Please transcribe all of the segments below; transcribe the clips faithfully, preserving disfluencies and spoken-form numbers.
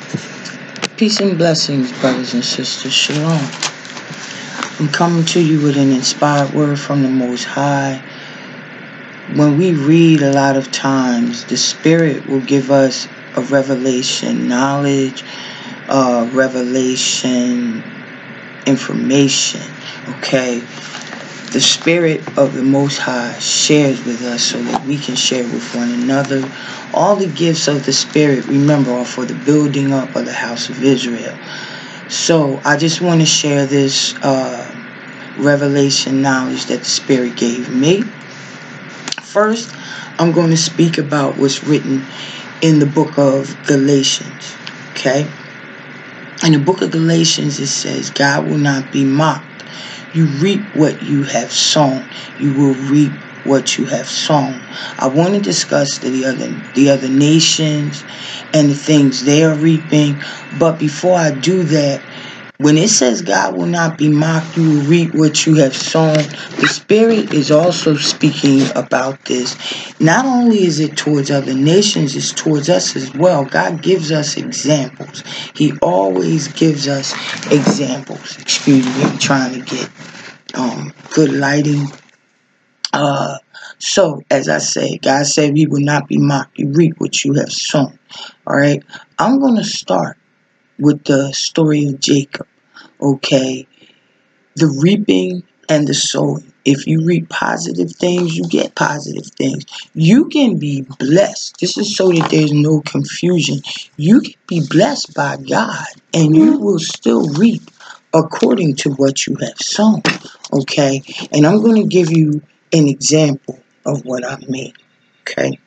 Peace and blessings, brothers and sisters. Shalom. I'm coming to you with an inspired word from the Most High. When we read, a lot of times, the Spirit will give us a revelation knowledge, uh, revelation information, okay? The Spirit of the Most High shares with us so that we can share with one another. All the gifts of the Spirit, remember, are for the building up of the house of Israel. So I just want to share this uh, revelation knowledge that the Spirit gave me. First, I'm going to speak about what's written in the book of Galatians, okay? In the book of Galatians, it says, God will not be mocked. You reap what you have sown. You will reap what you have sown. I want to discuss the other the other nations and the things they are reaping. But before I do that, when it says God will not be mocked, you will reap what you have sown, the Spirit is also speaking about this. Not only is it towards other nations, it's towards us as well. God gives us examples. He always gives us examples. Excuse me, I'm trying to get um, good lighting. Uh, so, as I say, God said we will not be mocked. You reap what you have sown. All right, I'm going to start with the story of Jacob, okay? The reaping and the sowing. If you reap positive things, you get positive things. You can be blessed. This is so that there's no confusion. You can be blessed by God, and you will still reap according to what you have sown, okay? And I'm going to give you an example of what I mean, okay?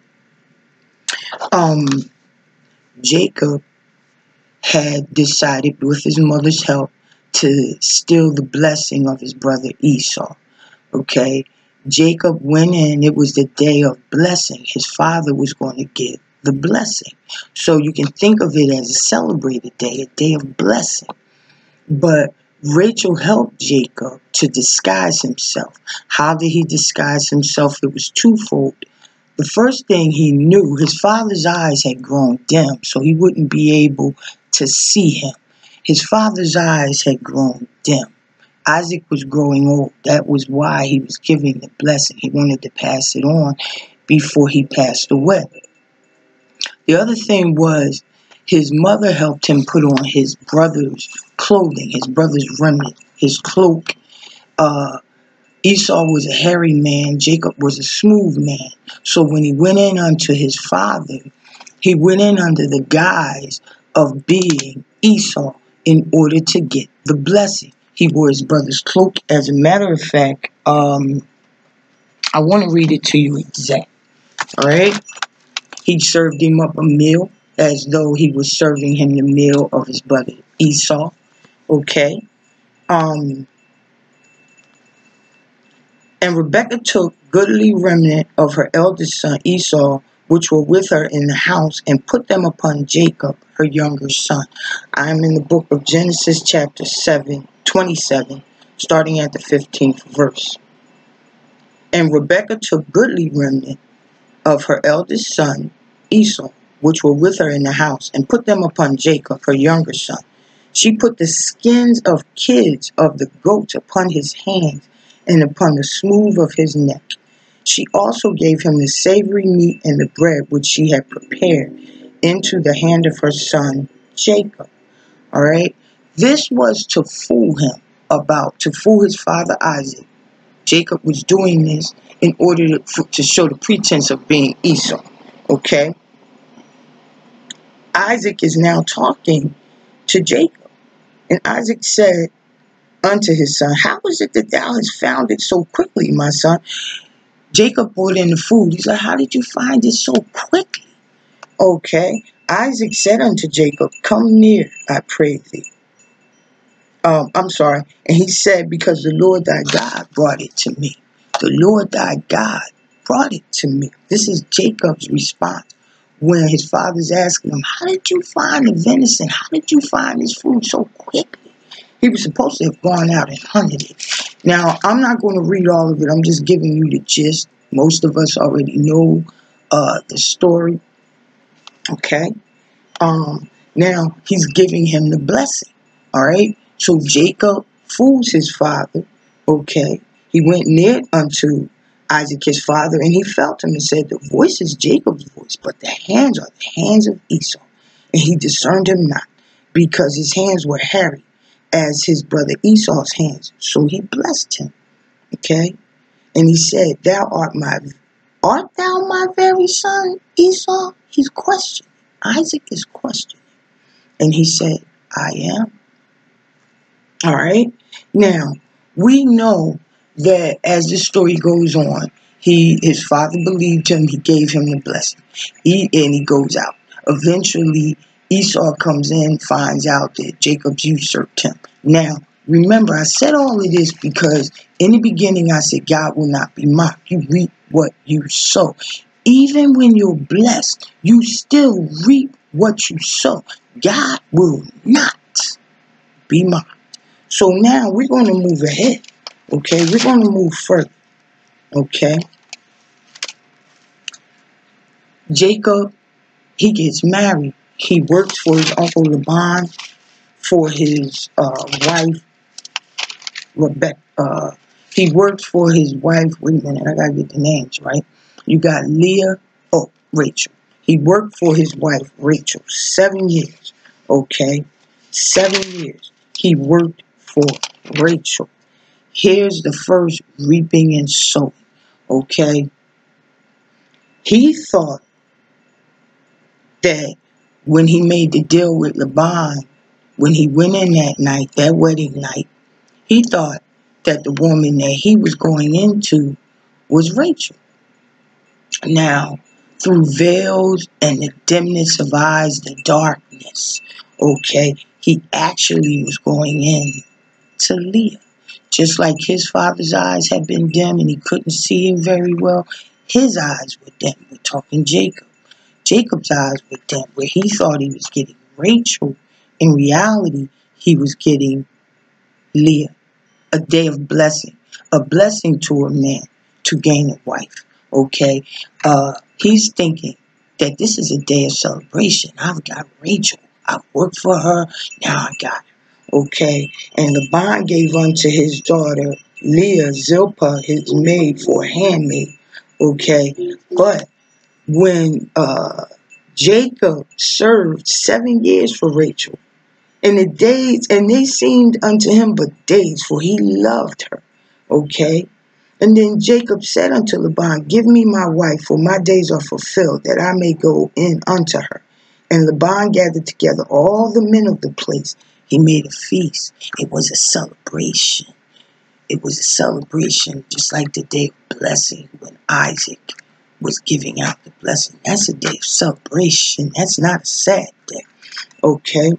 Um, Jacob had decided with his mother's help to steal the blessing of his brother Esau. Okay, Jacob went in. It was the day of blessing. His father was going to give the blessing. So you can think of it as a celebrated day, a day of blessing. But Rachel helped Jacob to disguise himself. How did he disguise himself? It was twofold. The first thing he knew, his father's eyes had grown dim, so he wouldn't be able to see him. His father's eyes had grown dim. Isaac was growing old. That was why he was giving the blessing. He wanted to pass it on before he passed away. The other thing was his mother helped him put on his brother's clothing, his brother's remnant, his cloak. Uh, Esau was a hairy man. Jacob was a smooth man. So when he went in unto his father, he went in under the guise of being Esau in order to get the blessing. He wore his brother's cloak. As a matter of fact, um, I want to read it to you exact. All right? He served him up a meal as though he was serving him the meal of his brother Esau. Okay? Um... And Rebekah took goodly remnant of her eldest son Esau, which were with her in the house, and put them upon Jacob, her younger son. I am in the book of Genesis chapter seven, twenty-seven, starting at the fifteenth verse. And Rebekah took goodly remnant of her eldest son Esau, which were with her in the house, and put them upon Jacob, her younger son. She put the skins of kids of the goats upon his hands, and upon the smooth of his neck. She also gave him the savory meat and the bread which she had prepared into the hand of her son Jacob. All right? This was to fool him about, to fool his father Isaac. Jacob was doing this in order to, to show the pretense of being Esau. Okay? Isaac is now talking to Jacob. And Isaac said unto his son, how is it that thou hast found it so quickly, my son? Jacob brought in the food. He's like, how did you find it so quickly? Okay. Isaac said unto Jacob, come near, I pray thee. Um, I'm sorry. And he said, because the Lord thy God brought it to me. The Lord thy God brought it to me. This is Jacob's response when his father's asking him, how did you find the venison? How did you find this food so quickly? He was supposed to have gone out and hunted it. Now, I'm not going to read all of it. I'm just giving you the gist. Most of us already know uh, the story. Okay? Um, Now he's giving him the blessing. All right. So Jacob fools his father. Okay. He went near unto Isaac his father, and he felt him and said, the voice is Jacob's voice, but the hands are the hands of Esau. And he discerned him not, because his hands were hairy as his brother Esau's hands. So he blessed him. Okay. And he said, thou art my, art thou my very son, Esau? He's questioning. Isaac is questioning. And he said, I am. All right. Now, we know that as the story goes on, he, his father believed him. He gave him the blessing. He, and he goes out. Eventually, Esau comes in, finds out that Jacob's usurped him. Now, remember, I said all of this because in the beginning, I said, God will not be mocked. You reap what you sow. Even when you're blessed, you still reap what you sow. God will not be mocked. So now we're going to move ahead. Okay, we're going to move further. Okay. Jacob, he gets married. He works for his uncle Laban, for his uh, wife, Rebecca. Uh, he works for his wife. Wait a minute, I got to get the names right. You got Leah, oh, Rachel. He worked for his wife, Rachel, seven years. Okay, seven years. He worked for Rachel. Here's the first reaping and sowing. Okay. He thought that when he made the deal with Laban, when he went in that night, that wedding night, he thought that the woman that he was going into was Rachel. Now, through veils and the dimness of eyes, the darkness, okay, he actually was going in to Leah. Just like his father's eyes had been dim and he couldn't see him very well, his eyes were dim. We're talking Jacob. Jacob's eyes were dim, where he thought he was getting Rachel. In reality, he was getting Leah. A day of blessing. A blessing to a man to gain a wife. Okay? Uh, he's thinking that this is a day of celebration. I've got Rachel. I've worked for her. Now I got her. Okay, and Laban gave unto his daughter Leah Zilpah his maid for a handmaid. Okay, but when uh, Jacob served seven years for Rachel, and the days, and they seemed unto him but days, for he loved her. Okay, and then Jacob said unto Laban, give me my wife, for my days are fulfilled, that I may go in unto her. And Laban gathered together all the men of the place. He made a feast. It was a celebration. It was a celebration, just like the day of blessing when Isaac was giving out the blessing. That's a day of celebration. That's not a sad day. Okay?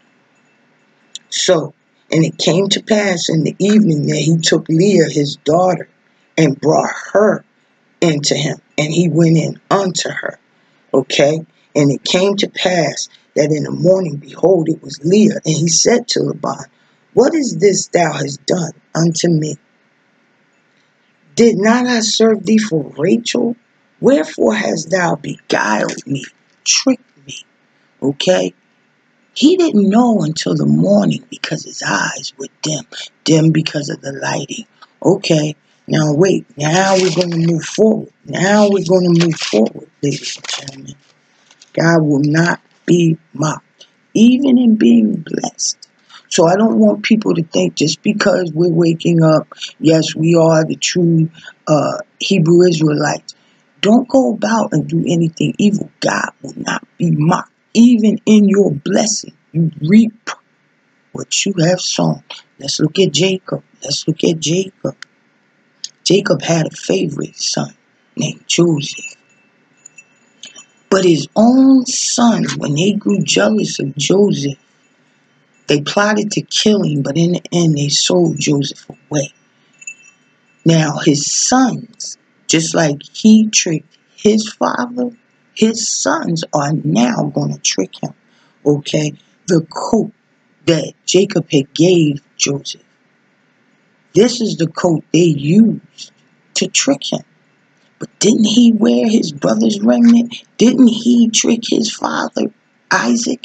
So, and it came to pass in the evening that he took Leah, his daughter, and brought her into him. And he went in unto her. Okay? And it came to pass that in the morning, behold, it was Leah. And he said to Laban, what is this thou hast done unto me? Did not I serve thee for Rachel? Wherefore hast thou beguiled me, tricked me? Okay? He didn't know until the morning because his eyes were dim. Dim because of the lighting. Okay, now wait. Now we're going to move forward. Now we're going to move forward, ladies and gentlemen. God will not be mocked, even in being blessed. So I don't want people to think just because we're waking up, yes, we are the true uh, Hebrew Israelites. Don't go about and do anything evil. God will not be mocked. Even in your blessing, you reap what you have sown. Let's look at Jacob. Let's look at Jacob. Jacob had a favorite son named Joseph. But his own sons, when they grew jealous of Joseph, they plotted to kill him, but in the end, they sold Joseph away. Now, his sons, just like he tricked his father, his sons are now going to trick him. Okay? The coat that Jacob had gave Joseph, this is the coat they used to trick him. But didn't he wear his brother's remnant? Didn't he trick his father, Isaac,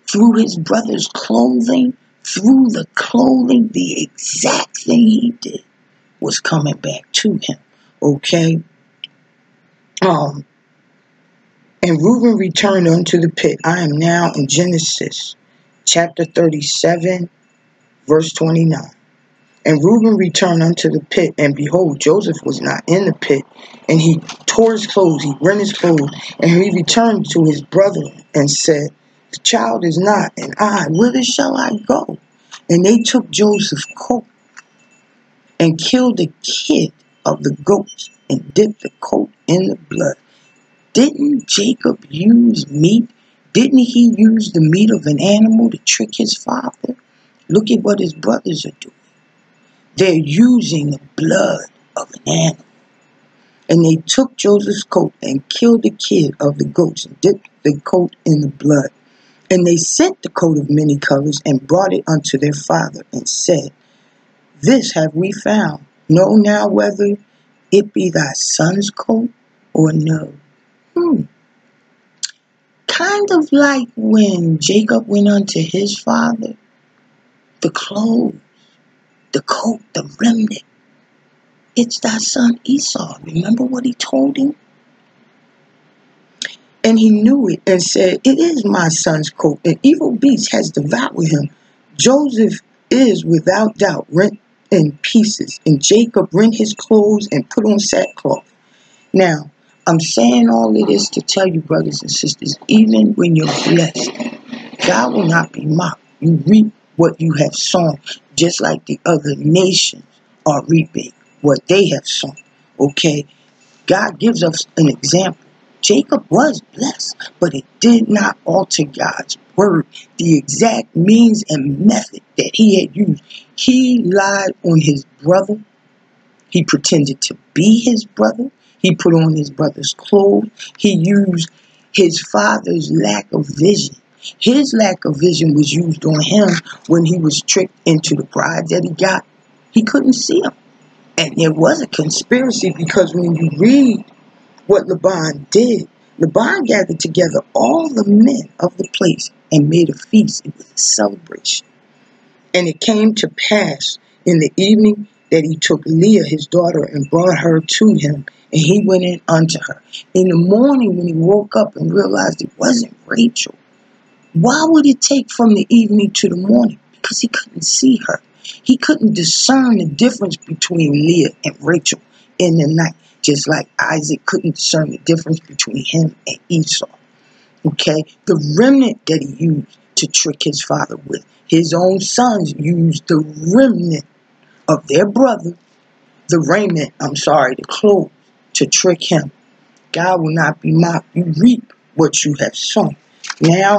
through his brother's clothing, through the clothing, the exact thing he did was coming back to him. Okay? Um, and Reuben returned unto the pit. I am now in Genesis chapter thirty-seven, verse twenty-nine. And Reuben returned unto the pit, and behold, Joseph was not in the pit. And he tore his clothes, he rent his clothes, and he returned to his brother and said, the child is not, and I, whither shall I go? And they took Joseph's coat and killed the kid of the goats and dipped the coat in the blood. Didn't Jacob use meat? Didn't he use the meat of an animal to trick his father? Look at what his brothers are doing. They're using the blood of an animal. And they took Joseph's coat and killed the kid of the goats and dipped the coat in the blood. And they sent the coat of many colors and brought it unto their father and said, this have we found. Know now whether it be thy son's coat or no. Hmm. Kind of like when Jacob went unto his father, the clothes, the coat, the remnant. It's thy son Esau. Remember what he told him? And he knew it and said, it is my son's coat. An evil beast has devoured him. Joseph is without doubt rent in pieces. And Jacob rent his clothes and put on sackcloth. Now, I'm saying all of this to tell you, brothers and sisters, even when you're blessed, God will not be mocked. You reap what you have sown, just like the other nations are reaping what they have sown. Okay? God gives us an example. Jacob was blessed, but it did not alter God's word. The exact means and method that he had used. He lied on his brother. He pretended to be his brother. He put on his brother's clothes. He used his father's lack of vision. His lack of vision was used on him when he was tricked into the bride that he got. He couldn't see him. And there was a conspiracy, because when you read what Laban did, Laban gathered together all the men of the place and made a feast. It was a celebration. And it came to pass in the evening that he took Leah, his daughter, and brought her to him, and he went in unto her. In the morning, when he woke up and realized it wasn't Rachel, why would it take from the evening to the morning? Because he couldn't see her. He couldn't discern the difference between Leah and Rachel in the night, just like Isaac couldn't discern the difference between him and Esau. Okay? The remnant that he used to trick his father with, his own sons used the remnant of their brother, the raiment, I'm sorry, the clothes, to trick him. God will not be mocked. You reap what you have sown. Now,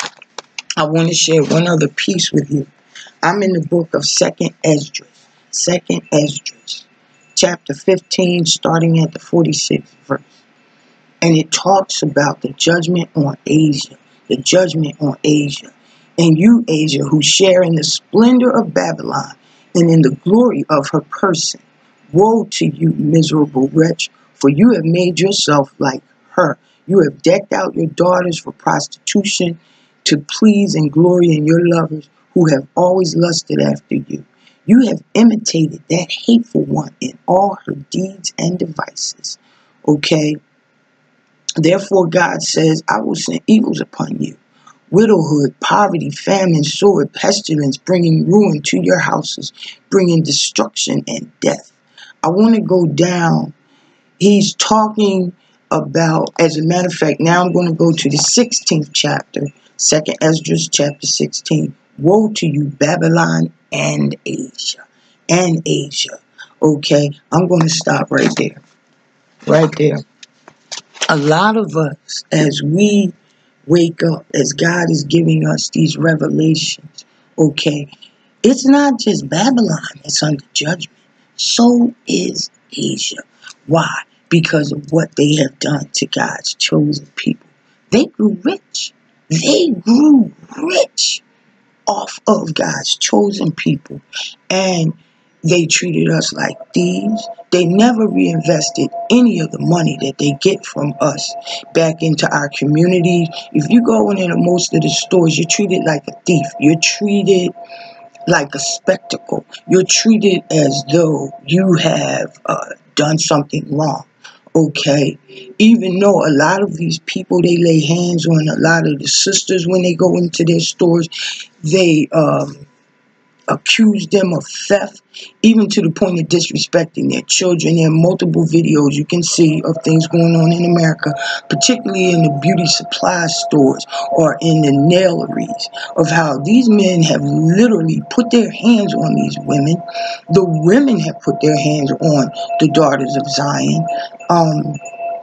I want to share one other piece with you. I'm in the book of Second Esdras. Second Esdras, chapter fifteen, starting at the forty-sixth verse. And it talks about the judgment on Asia. The judgment on Asia. And you, Asia, who share in the splendor of Babylon and in the glory of her person. Woe to you, miserable wretch, for you have made yourself like her. You have decked out your daughters for prostitution, to please and glory in your lovers who have always lusted after you. You have imitated that hateful one in all her deeds and devices. Okay? Therefore God says, I will send evils upon you. Widowhood, poverty, famine, sword, pestilence, bringing ruin to your houses, bringing destruction and death. I want to go down. He's talking about, as a matter of fact, now I'm going to go to the sixteenth chapter, Second Esdras chapter sixteen. Woe to you, Babylon and Asia. And Asia. Okay, I'm going to stop right there. Right there. A lot of us, as we wake up, as God is giving us these revelations, okay, it's not just Babylon that's under judgment. So is Asia. Why? Because of what they have done to God's chosen people. They grew rich. They grew rich off of God's chosen people. And They treated us like thieves. They never reinvested any of the money that they get from us back into our communities. If you go into most of the stores, you're treated like a thief. You're treated like a spectacle. You're treated as though you have uh, done something wrong. Okay, even though a lot of these people, they lay hands on a lot of the sisters when they go into their stores, they um, accuse them of theft, even to the point of disrespecting their children. There are multiple videos you can see of things going on in America, particularly in the beauty supply stores or in the naileries, of how these men have literally put their hands on these women. The women have put their hands on the daughters of Zion. Um,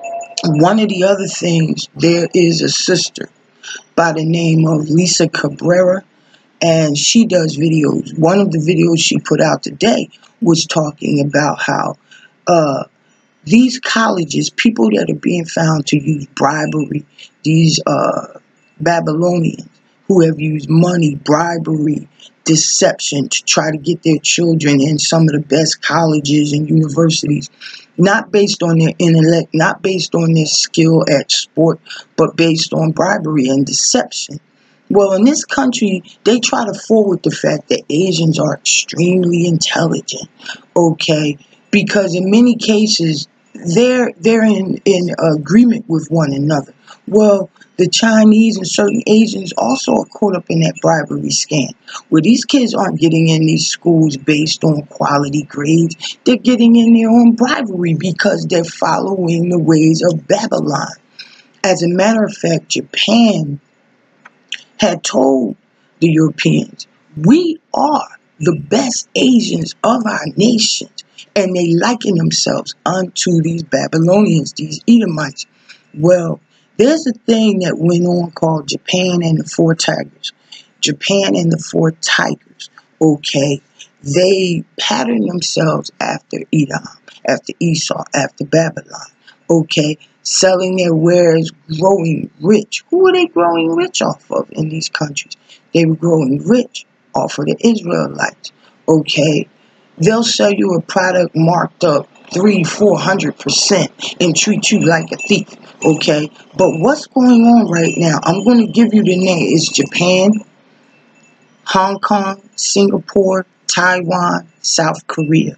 one of the other things, there is a sister by the name of Lisa Cabrera, and she does videos. One of the videos she put out today was talking about how uh, these colleges, people that are being found to use bribery, these uh, Babylonians who have used money, bribery, deception to try to get their children in some of the best colleges and universities, not based on their intellect, not based on their skill at sport, but based on bribery and deception. Well, in this country, they try to forward the fact that Asians are extremely intelligent, okay? Because in many cases, they're they're in, in agreement with one another. Well, the Chinese and certain Asians also are caught up in that bribery scam, where these kids aren't getting in these schools based on quality grades. They're getting in there on bribery because they're following the ways of Babylon. As a matter of fact, Japan had told the Europeans, we are the best Asians of our nations, and they liken themselves unto these Babylonians, these Edomites. Well, there's a thing that went on called Japan and the Four Tigers. Japan and the Four Tigers, okay, they patterned themselves after Edom, after Esau, after Babylon, okay, selling their wares, growing rich. Who were they growing rich off of in these countries? They were growing rich off of the Israelites, okay? They'll sell you a product marked up three, four hundred percent and treat you like a thief, okay? But what's going on right now? I'm going to give you the name. It's Japan, Hong Kong, Singapore, Taiwan, South Korea.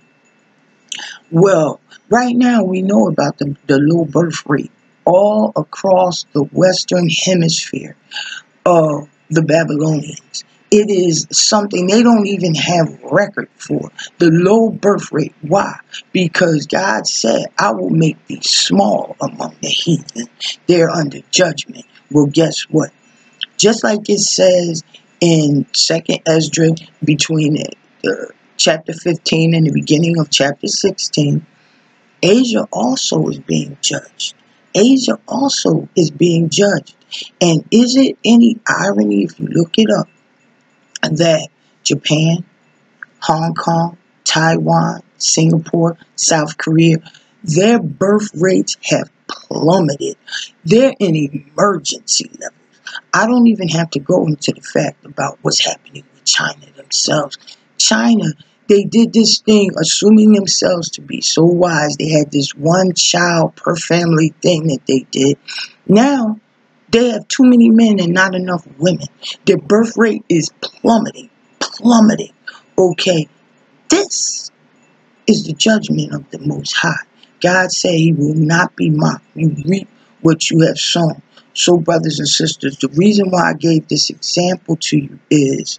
Well, right now we know about the, the low birth rate all across the Western Hemisphere of the Babylonians. It is something they don't even have record for, the low birth rate. Why? Because God said, I will make thee small among the heathen. They're under judgment. Well, guess what? Just like it says in Second Esdras, between the, the chapter fifteen and the beginning of chapter sixteen, Asia also is being judged. Asia also is being judged. And is it any irony, if you look it up, that Japan, Hong Kong, Taiwan, Singapore, South Korea, their birth rates have plummeted. They're in emergency levels. I don't even have to go into the fact about what's happening with China themselves. China, they did this thing, assuming themselves to be so wise. They had this one child per family thing that they did. Now, they have too many men and not enough women. Their birth rate is plummeting, plummeting. Okay, this is the judgment of the Most High. God said he will not be mocked. You reap what you have sown. So, brothers and sisters, the reason why I gave this example to you is,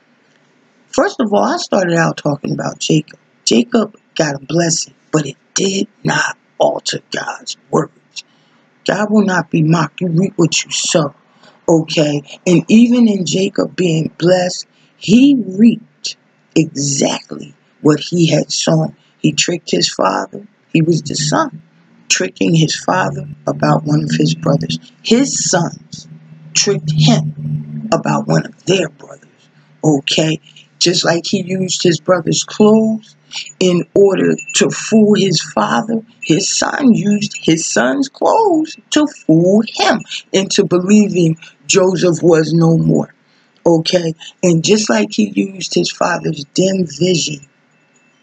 first of all, I started out talking about Jacob. Jacob got a blessing, but it did not alter God's words. God will not be mocked. You reap what you sow, okay? And even in Jacob being blessed, he reaped exactly what he had sown. He tricked his father. He was the son, tricking his father about one of his brothers. His sons tricked him about one of their brothers, okay? Just like he used his brother's clothes in order to fool his father, his son used his son's clothes to fool him into believing Joseph was no more. Okay? And just like he used his father's dim vision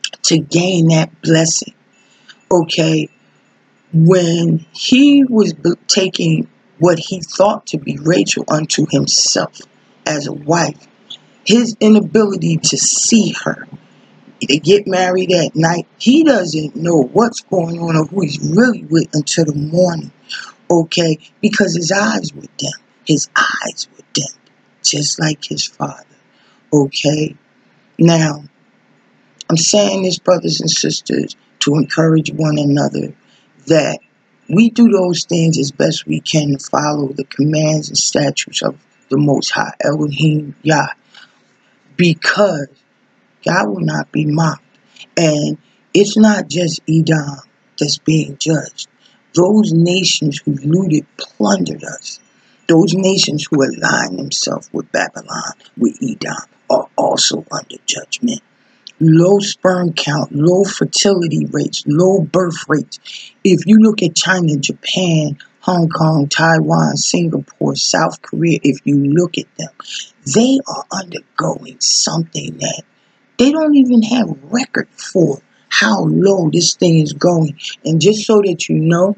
to gain that blessing. Okay, when he was taking what he thought to be Rachel unto himself as a wife, his inability to see her, they get married at night, he doesn't know what's going on or who he's really with until the morning, okay, because his eyes were dim. His eyes were dim, just like his father, okay. Now, I'm saying this, brothers and sisters, to encourage one another that we do those things as best we can to follow the commands and statutes of the Most High, Elohim Yah, because God will not be mocked. And it's not just Edom that's being judged. Those nations who looted, plundered us, those nations who align themselves with Babylon, with Edom, are also under judgment. Low sperm count, low fertility rates, low birth rates. If you look at China, Japan, Hong Kong, Taiwan, Singapore, South Korea, if you look at them, they are undergoing something that they don't even have record for, how low this thing is going. And just so that you know,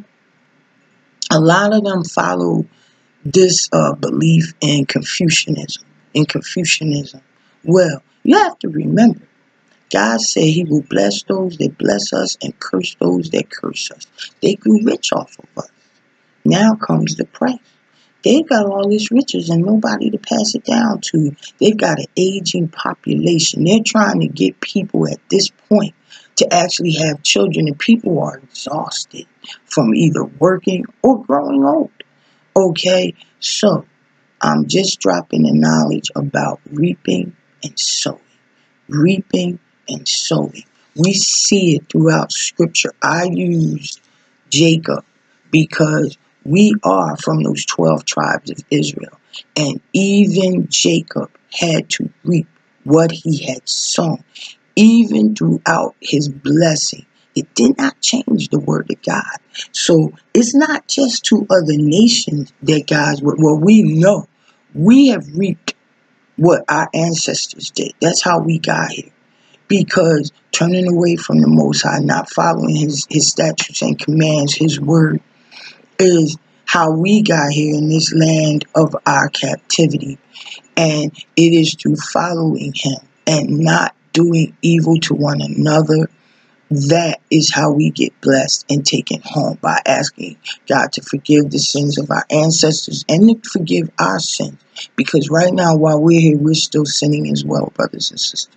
a lot of them follow this uh, belief in Confucianism. In Confucianism. Well, you have to remember, God said he will bless those that bless us and curse those that curse us. They grew rich off of us. Now comes the price. They've got all this riches and nobody to pass it down to. They've got an aging population. They're trying to get people at this point to actually have children, and people are exhausted from either working or growing old. Okay, so I'm just dropping the knowledge about reaping and sowing. Reaping and sowing. We see it throughout Scripture. I used Jacob because we are from those twelve tribes of Israel. And even Jacob had to reap what he had sown. Even throughout his blessing, it did not change the word of God. So it's not just to other nations that God's word. Well, we know we have reaped what our ancestors did. That's how we got here. Because turning away from the Most High, not following his, his statutes and commands, his word, is how we got here in this land of our captivity. And it is through following him and not doing evil to one another. That is how we get blessed and taken home, by asking God to forgive the sins of our ancestors and to forgive our sins. Because right now, while we're here, we're still sinning as well, brothers and sisters.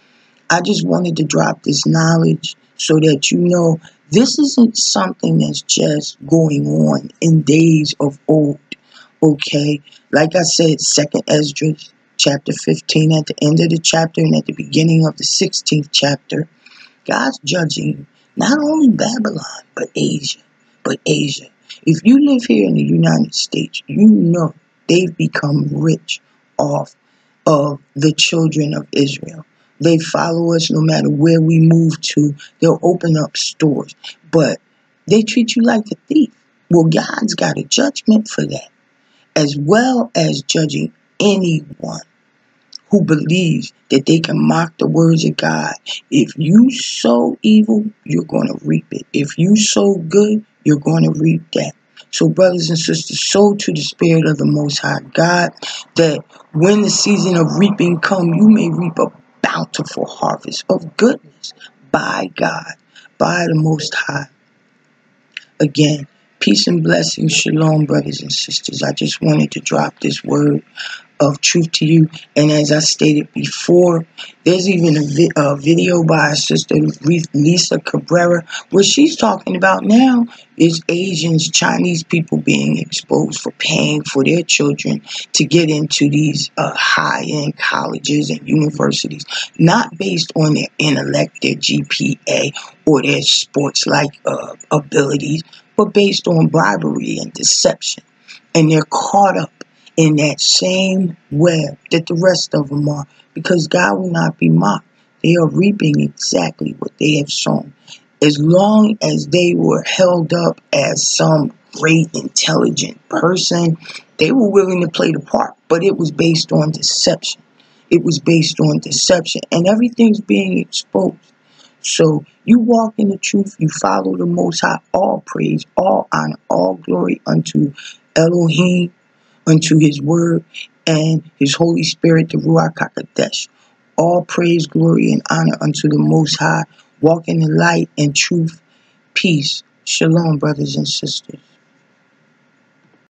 I just wanted to drop this knowledge so that you know this isn't something that's just going on in days of old, okay? Like I said, Second Ezra, chapter fifteen, at the end of the chapter and at the beginning of the sixteenth chapter, God's judging not only Babylon, but Asia, but Asia. If you live here in the United States, you know they've become rich off of the children of Israel. They follow us no matter where we move to. They'll open up stores, but they treat you like a thief. Well, God's got a judgment for that, as well as judging anyone who believes that they can mock the words of God. If you sow evil, you're going to reap it. If you sow good, you're going to reap that. So brothers and sisters, sow to the Spirit of the Most High God, that when the season of reaping come, you may reap a bountiful harvest of goodness by God, by the Most High. Again, peace and blessings. Shalom, brothers and sisters. I just wanted to drop this word of truth to you. And as I stated before, there's even a, vi a video by a sister, Lisa Cabrera, where she's talking about now is Asians, Chinese people being exposed for paying for their children to get into these uh, high-end colleges and universities, not based on their intellect, their G P A, or their sports-like uh, abilities, but based on bribery and deception. And they're caught up in that same web that the rest of them are, because God will not be mocked. They are reaping exactly what they have sown. As long as they were held up as some great, intelligent person, they were willing to play the part, but it was based on deception. It was based on deception, and everything's being exposed. So you walk in the truth, you follow the Most High. All praise, all honor, all glory unto Elohim, unto his word and his Holy Spirit, the Ruach HaKodesh. All praise, glory, and honor unto the Most High. Walk in the light and truth, peace. Shalom, brothers and sisters.